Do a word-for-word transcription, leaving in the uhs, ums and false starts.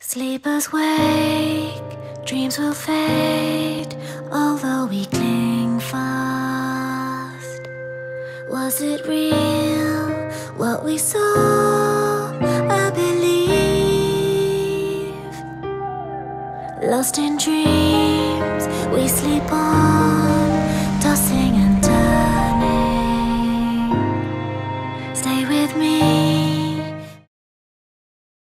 Sleepers wake, dreams will fade, although we cling fast. Was it real, what we saw? I believe. Lost in dreams, we sleep on.